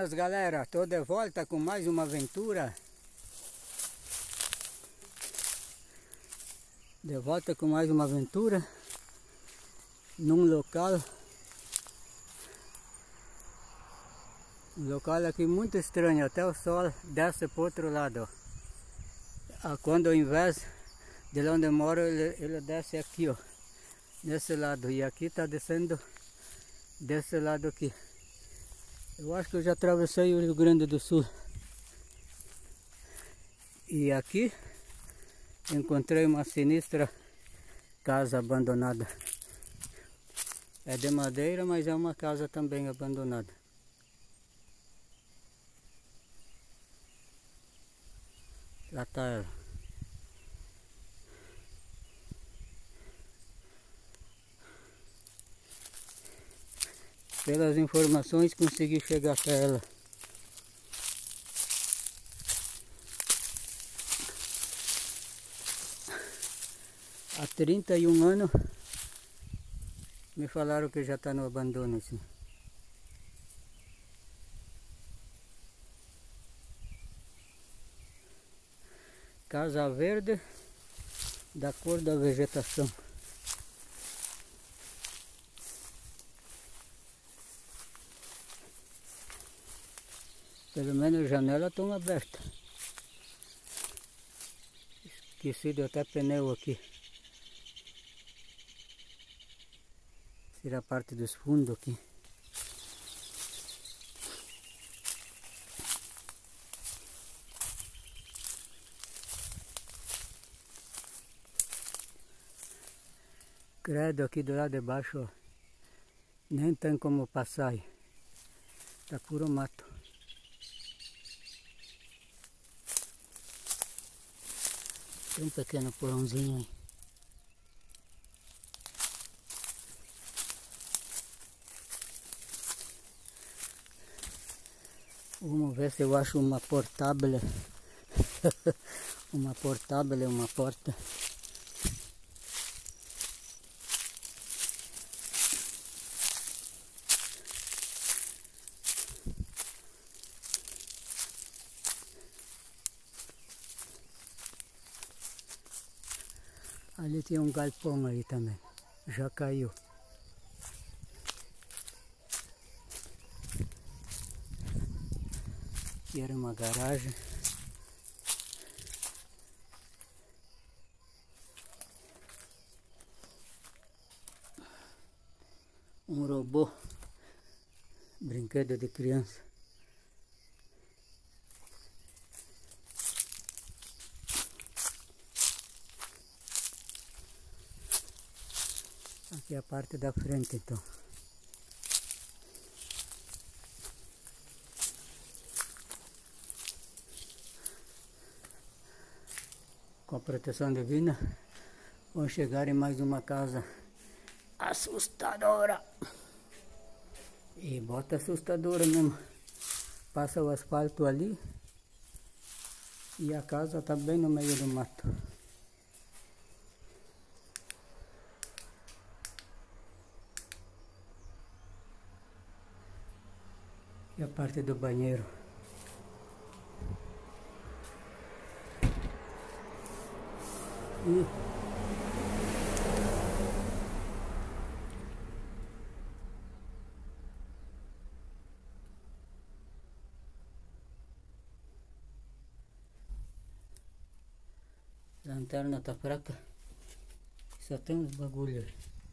Buenas galera, tô de volta com mais uma aventura. De volta com mais uma aventura num local aqui muito estranho, até o sol desce para o outro lado, ó. Quando ao invés de lá onde eu moro, ele desce aqui, ó, nesse lado, e aqui tá descendo desse lado aqui. Eu acho que eu já atravessei o Rio Grande do Sul. E aqui encontrei uma sinistra casa abandonada. É de madeira, mas é uma casa também abandonada. Lá tá ela. Pelas informações consegui chegar até ela. Há 31 anos me falaram que já está no abandono assim. Casa verde da cor da vegetação. Pelo menos as janelas estão abertas. Esqueci até pneu aqui. Tirar a parte dos fundos aqui. Credo, aqui do lado de baixo, ó, nem tem como passar aí. Tá puro mato. Tem um pequeno porãozinho aí. Vamos ver se eu acho uma portável. Uma portável, uma porta. Ali tinha um galpão aí também. Já caiu. Aqui era uma garagem. Um robô. Brinquedo de criança. Aqui é a parte da frente então. Com a proteção divina, vamos chegar em mais uma casa assustadora. E bota assustadora mesmo. Passa o asfalto ali e a casa está bem no meio do mato. E a parte do banheiro. A lanterna tá fraca. Só tem uns bagulhos.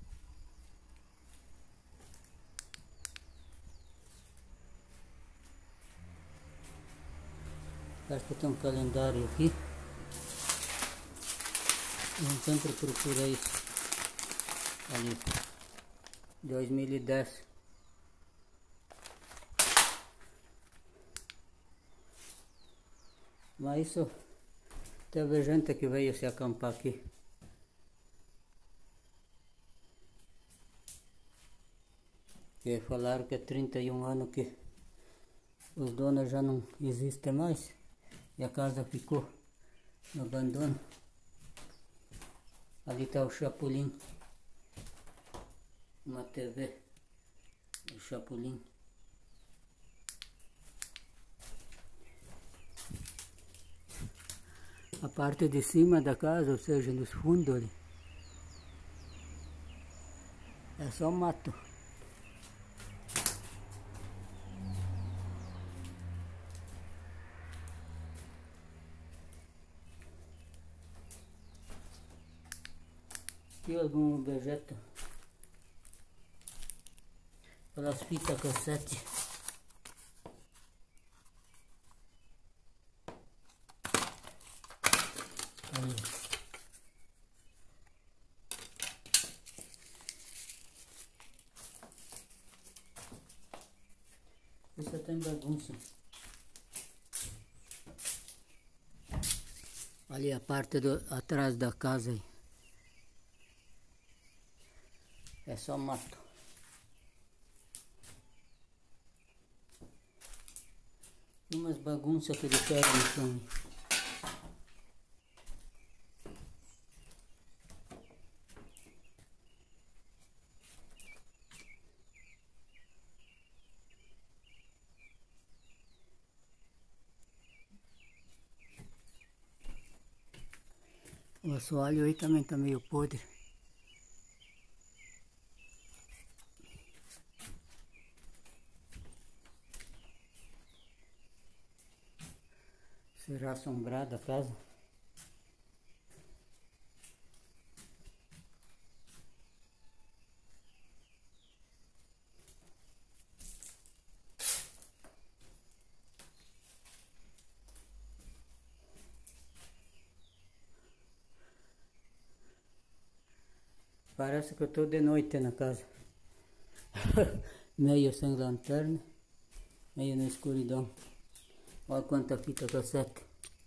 Acho que tem um calendário aqui. Eu sempre procuro isso. Ali. 2010. Mas isso, teve gente que veio se acampar aqui. Que falaram que é 31 anos que os donos já não existem mais. E a casa ficou no abandono. Ali está o Chapolin. Uma TV. O Chapolin. A parte de cima da casa, ou seja, nos fundos ali, é só mato. Aqui algum objeto, pelas fitas cassete. Aí. Isso tem bagunça. Ali a parte atrás da casa aí. É só mato. E umas bagunças que deixaram no chão. O assoalho aí também tá meio podre. Será assombrada a casa? Parece que eu tô de noite na casa. Meio sem lanterna, meio na escuridão. Olha quanta fita cassete.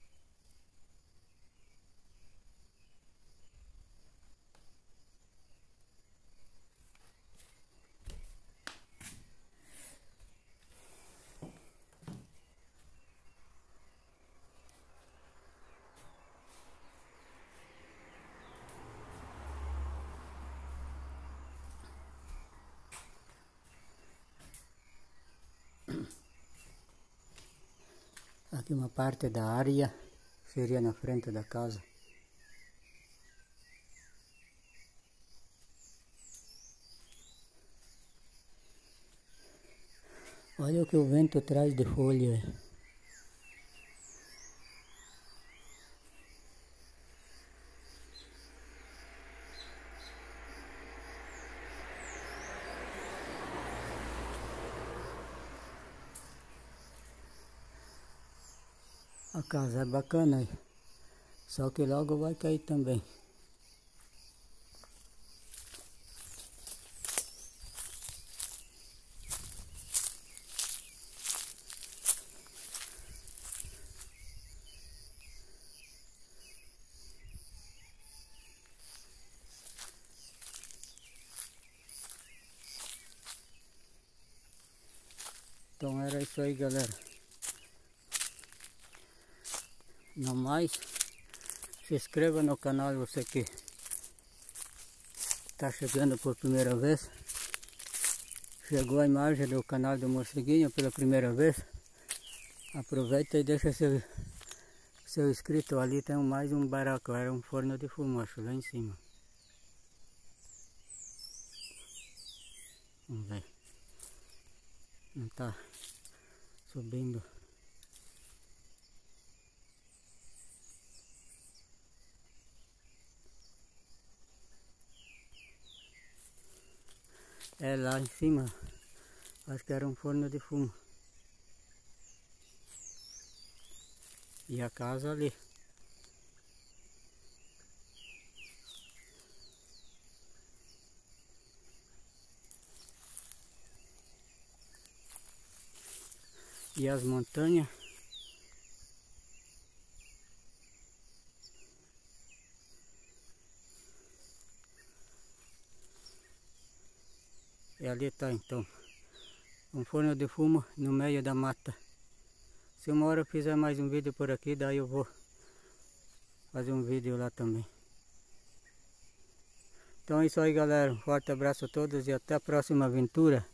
Aqui uma parte da área, seria na frente da casa. Olha o que o vento traz de folha. A casa é bacana aí, só que logo vai cair também. Então era isso aí, galera. No mais, se inscreva no canal, você que está chegando por primeira vez. Chegou a imagem do canal do Morceguinho pela primeira vez. Aproveita e deixa seu inscrito. Ali tem mais um baraco, era um forno de fumaça lá em cima. Vamos ver. Não tá subindo. É lá em cima, acho que era um forno de fumo. E a casa ali. E as montanhas. E ali está então, um forno de fumo no meio da mata. Se uma hora eu fizer mais um vídeo por aqui, daí eu vou fazer um vídeo lá também. Então é isso aí, galera. Um forte abraço a todos e até a próxima aventura.